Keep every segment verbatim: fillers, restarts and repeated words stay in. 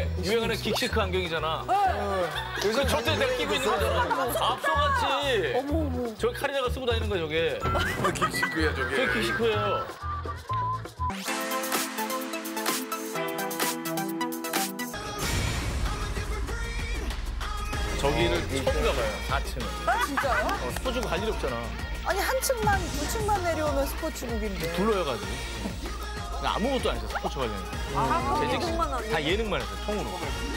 요즘에 유행하는 긱시크 안경이잖아. 그래서 저때 내가 끼고 있는 거잖아. 앞서같이. 어머 어머. 저기 카리나가 쓰고 다니는 거야 저게. 긱시크야 저게. 저게 긱시크예요. 저기를 처음 가봐요, 사 층은. 진짜요? 어, 스포츠국 갈 일 없잖아. 아니 한 층만 두 층만 내려오면 스포츠국인데. 둘러여가지고. 아무것도 안 했어, 스포츠 관련해서. 아, 재직 예능만 하고. 다 예능만 했어, 통으로.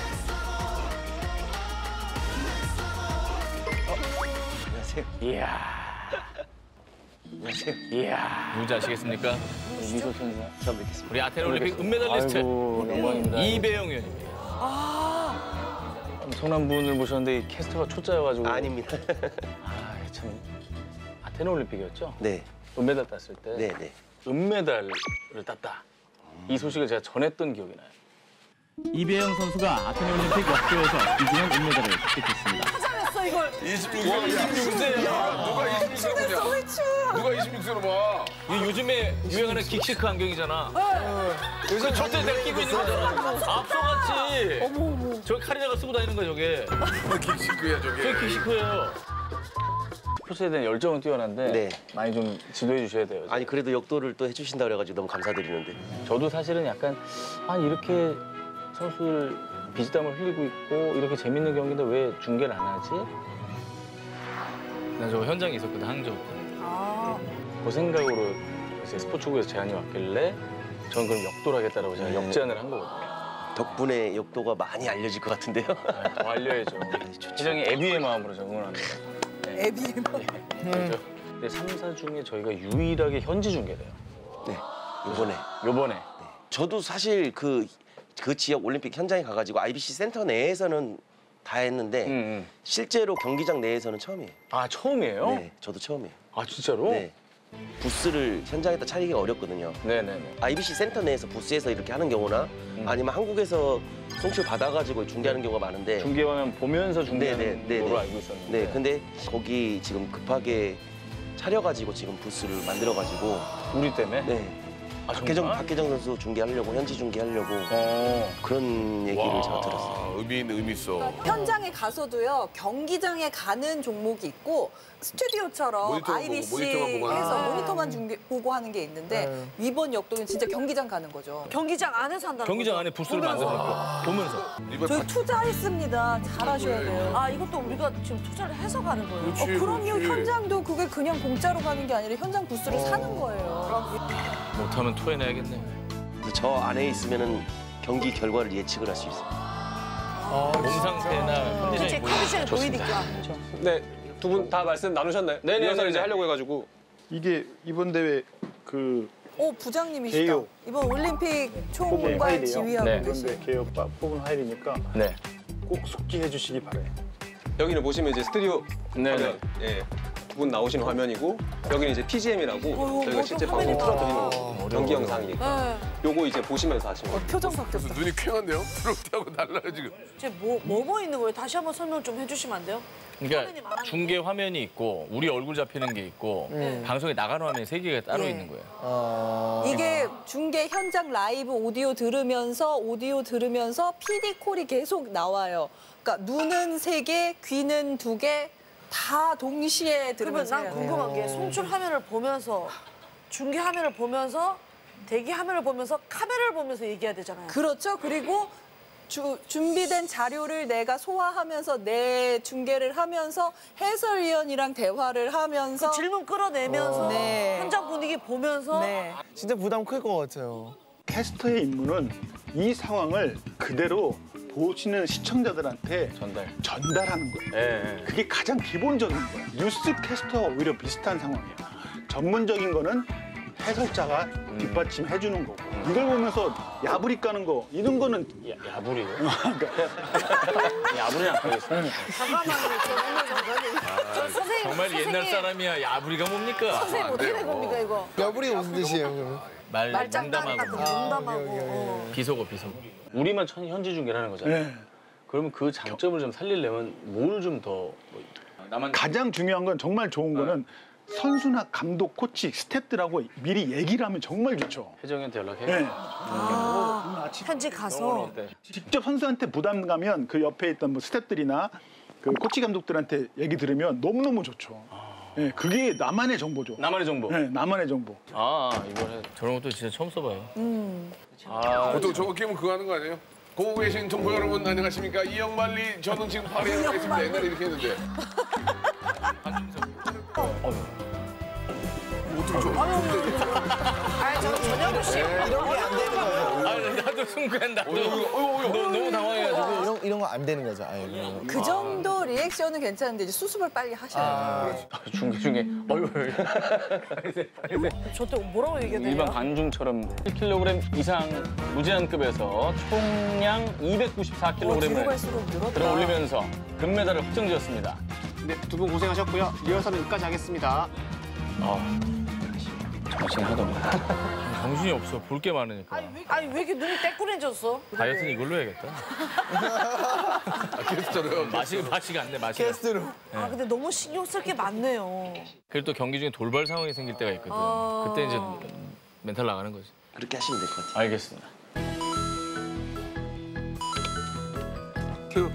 안녕하세요. 이야. 안녕하세요. 이야. 누군지 아시겠습니까? 미소 천사 처음 뵙겠습니다. 우리 아테네 올림픽 은메달리스트. 아이고, 영광입니다. 이배영 위원입니다. 아. 엄청난 분을 모셨는데 캐스터가 초짜여가지고. 아닙니다. 아, 참. 아테네 올림픽이었죠? 네. 은메달 땄을 때. 네, 네. 은메달을 땄다. 이 소식을 제가 전했던 기억이 나요. 이배영 선수가 아테네 올림픽 역도에서 귀중한 은메달을 획득했습니다. 찾아냈어 이걸. 이십육 세. 야, 누가 이십육 세냐? 홀추. 누가 이십육 세로 봐? 이 요즘에 유행하는 긱시크 안경이잖아. 그래서 저때 내가 끼고 있는 거잖아. 앞서같이. 어머 어머. 저기 카리나가 쓰고 다니는 거야 저게. 긱시크야 저게. 저게 긱시크예요. 스포츠에 대한 열정은 뛰어난데 네. 많이 좀 지도해 주셔야 돼요. 아니 그래도 역도를 또 해주신다 그래가지고 너무 감사드리는데. 저도 사실은 약간 아 이렇게 선수들 비지땀을 흘리고 있고 이렇게 재밌는 경기인데 왜 중계를 안 하지? 난 저거 현장에 있었거든, 항저우 때. 아. 그 생각으로 이제 스포츠국에서 제안이 왔길래 저는 그럼 역도를 하겠다라고 제가 네. 역제안을 한 거거든요. 덕분에 역도가 많이 알려질 것 같은데요. 네, 더 알려야죠. 회장이 애비의 마음으로 응원합니다. 네. 애비의 마음. 그렇죠. 근데 삼 사 중에 저희가 유일하게 현지 중계돼요. 네. 이번에. 요번에. 저도 사실 그, 그 지역 올림픽 현장에 가가지고 아이비씨 센터 내에서는 다 했는데 음, 음. 실제로 경기장 내에서는 처음이에요. 아 처음이에요? 네, 저도 처음이에요. 아 진짜로? 네. 부스를 현장에다 차리기가 어렵거든요. 네네네. 아이비씨 센터 내에서 부스에서 이렇게 하는 경우나 음. 아니면 한국에서 송출 받아가지고 중계하는 경우가 많은데 중계화면 보면서 중계하는 네, 네, 네, 거로 네. 알고 있었는데. 네, 근데 거기 지금 급하게 차려가지고 지금 부스를 만들어가지고 우리 때문에? 네. 아, 박혜정, 정말? 박혜정 선수 중계하려고 현지 중계하려고 어. 그런 얘기를 제가 들었어요. 의미 있는 의미 있어. 현장에 가서도요 경기장에 가는 종목이 있고 스튜디오처럼 모니터만 보고, 모니터만 보고 하는 아이비씨에서 거. 모니터만 중계, 보고 하는 게 있는데 이번 역도는 진짜 경기장 가는 거죠. 경기장 안에서 한다는 경기장 거죠? 안에 부스를 만들어놓고 보면서. 이번 저희 투자했습니다. 잘하셔야 돼요. 아 이것도 우리가 지금 투자를 해서 가는 거예요. 그렇지, 어, 그럼요. 그렇지. 현장도 그게 그냥 공짜로 가는 게 아니라 현장 부스를 사는 거예요. 못하면 토해내야겠네. 그래서 저 안에 있으면은 경기 결과를 예측을 할 수 있어요. 몸 상태나 그치 컨디션이 컨디션이 보이니까. 네, 두 분 다 말씀 나누셨나요? 네네네네. 리허설 이제 하려고 해가지고. 이게 이번 대회 그 오 부장님이시다. 개요. 이번 올림픽 총괄 파일이에요. 지휘하고 네. 계신. 그런데 개업 뽑은 화일이니까 네. 꼭 숙지해 주시기 바래요. 여기는 보시면 이제 스튜디오 네네. 화면, 예, 두 분 나오시는 화면이고 여기는 이제 피지엠이라고 어머, 저희가 뭐 실제 좀 방송 화면이 틀어드리는 경기 영상이니까 네. 요거 이제 보시면서 하시면 어, 돼요. 표정 바뀌었어. 눈이 쾌한데요? 트로트하고 달라요 지금. 이제 뭐, 뭐, 뭐 있는 거예요? 다시 한번 설명 좀 해주시면 안 돼요? 화면이 그러니까 많아요. 중계 화면이 있고 우리 얼굴 잡히는 게 있고 방송에 나가는 화면이 세 개가 따로 예. 있는 거예요. 이게 중계 현장 라이브 오디오 들으면서 오디오 들으면서 피디 콜이 계속 나와요. 그러니까 눈은 세 개, 귀는 두 개, 다 동시에 그러면 들으면서 난 해야 돼요. 궁금한 게 송출 화면을 보면서 중계 화면을 보면서 대기 화면을 보면서 카메라를 보면서 얘기해야 되잖아요. 그렇죠. 그리고 주, 준비된 자료를 내가 소화하면서 내 중계를 하면서 해설위원이랑 대화를 하면서 그 질문 끌어내면서 네. 현장 분위기 보면서 네. 진짜 부담 클 것 같아요. 캐스터의 임무는 이 상황을 그대로 보시는 시청자들한테 전달. 전달하는 거예요. 예, 예. 그게 가장 기본적인 거예요. 뉴스 캐스터와 오히려 비슷한 상황이에요. 전문적인 거는 해설자가 뒷받침해 주는 거고 이걸 보면서 야부리 까는 거 이런 거는 야, 야부리요? 야부리는 안 하겠습니다. 잠깐만요. 저 오늘 잠깐만요. 저 선생님, 정말 옛날 선생님, 사람이야. 야부리가 뭡니까? 선생님 어떻게 된 겁니까 이거? 여불이 무슨 뜻이에요, 그러면? 말 말장난 같은 농담하고 거 농담하고. 오케이, 오케이, 오케이. 어. 비속어 비속어. 우리만 천- 현지 중계를 하는 거잖아요. 네. 그러면 그 장점을 좀 살리려면 뭘 좀 더 뭐, 나만 가장 중요한 건 정말 좋은 거는 선수나 감독, 코치, 스태프들하고 미리 얘기를 하면 정말 좋죠. 혜정이한테 연락해. 네. 아, 현지 가서. 직접 선수한테 부담 가면 그 옆에 있던 뭐 스태프들이나 그 코치 감독들한테 얘기 들으면 너무너무 좋죠. 네, 그게 나만의 정보죠. 나만의 정보. 네, 나만의 정보. 아, 이번에 저런 것도 진짜 처음 써봐요. 음. 아, 보통 저거 끼면 그거 하는 거 아니에요? 보고 계신 동포 여러분 안녕하십니까? 이영만리 저는 지금 파리에 와 있습니다. 옛날에 이렇게 했는데. 어떻게 저 아니, 저 전현무 씨. 이런 게 안 되는 거죠. 아, 나도 순간 나도 어이구, 어이구, 너, 너무 당황해가지고. 이런 이런 거 안 되는 거죠. 아예. 그러면. 그 정도 리액션은 괜찮은데 이제 수습을 빨리 하셔야 돼요. 중계 중에. 어휴. 저때 뭐라고 얘기해야 일반 돼요? 관중처럼 일 킬로그램 이상 무제한급에서 총량 이백구십사 어, 뒤로 킬로그램을 갈수록 늘었다. 들어 올리면서 금메달을 확정지었습니다. 네, 두 분 고생하셨고요. 리허설은 여기까지 하겠습니다. 아, 정신이 하나도 없네. 정신이 없어. 볼 게 많으니까. 아니, 왜, 아니, 왜 이렇게 눈이 떼꾸해졌어? 다이어트는 이걸로 해야겠다. 게스트로요. 맛이, 맛이 안 돼, 맛이. 게스트로. 아, 근데 너무 신경 쓸 게 많네요. 그리고 또 경기 중에 돌발 상황이 생길 때가 있거든. 아. 그때 이제 멘탈 나가는 거지. 그렇게 하시면 될 것 같아요. 알겠습니다. 큐.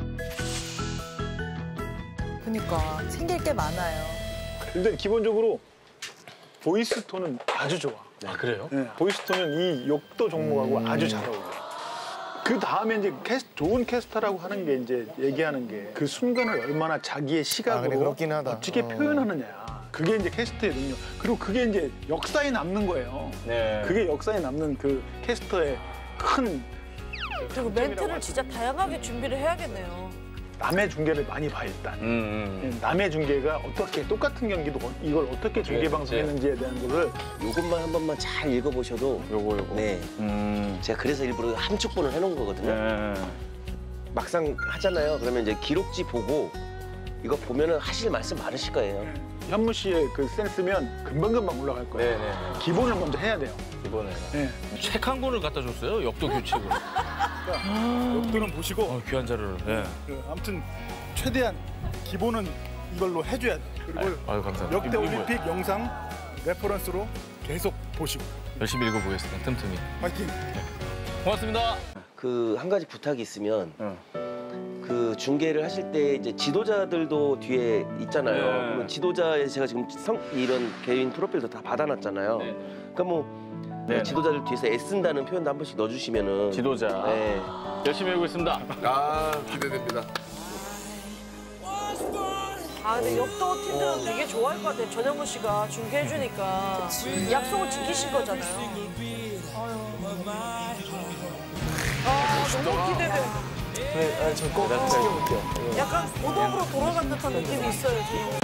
그러니까 생길 게 많아요. 근데 기본적으로 보이스 톤은 아주 좋아. 아, 그래요? 네, 보이스 톤은 이 욕도 종목하고 아주 잘 어울려. 그 다음에 이제 캐스, 좋은 캐스터라고 하는 게 이제 얘기하는 게 그 순간을 얼마나 자기의 아, 시각으로 그래, 그렇긴 하다. 멋지게 어. 표현하느냐. 그게 이제 캐스터의 능력. 그리고 그게 이제 역사에 남는 거예요. 네. 그게 역사에 남는 그 캐스터의 큰 그리고 멘트를 진짜 다양하게 준비를 해야겠네요. 남의 중계를 많이 봐 일단. 음, 음. 남의 중계가 어떻게 똑같은 경기도 어- 이걸 어떻게 중계 그래, 방송했는지에 대한 거를 요것만 한 번만 잘 읽어보셔도 요거 요거. 네. 음. 제가 그래서 일부러 함축본을 해놓은 거거든요. 네. 막상 하잖아요. 그러면 이제 기록지 보고 이거 보면은 하실 말씀 많으실 거예요. 현무 씨의 그 센스면 금방금방 올라갈 거예요. 네네. 기본을 먼저 해야 돼요. 이번에. 네. 책 한 권을 갖다 줬어요. 역도 규칙을. 역도는 보시고 어, 귀한 자료를. 예. 그 아무튼 최대한 기본은 이걸로 해줘야 돼. 그리고 아유, 감사합니다. 역대 이거 뭐예요? 올림픽 영상 레퍼런스로 계속 보시고 열심히 읽어보겠습니다. 틈틈이. 파이팅. 고맙습니다. 그 한 가지 부탁이 있으면 응. 그 중계를 하실 때 이제 지도자들도 뒤에 있잖아요. 네. 그러면 지도자에 제가 지금 성, 이런 개인 프로필도 다 받아놨잖아요. 네. 그러니까 뭐 네. 지도자들 뒤에서 애쓴다는 표현도 한 번씩 넣어주시면은 지도자. 네. 열심히 하고 있습니다. 아, 기대됩니다. 아, 근데 역도 팀들은 되게 좋아할 것 같아요. 전현무 씨가 중계해주니까. 약속을 지키신 거잖아요. 아, 너무 기대돼. 네, 아, 저꼭 챙겨볼게요. 약간 고독으로 돌아간 듯한 느낌이 있어요, 전현무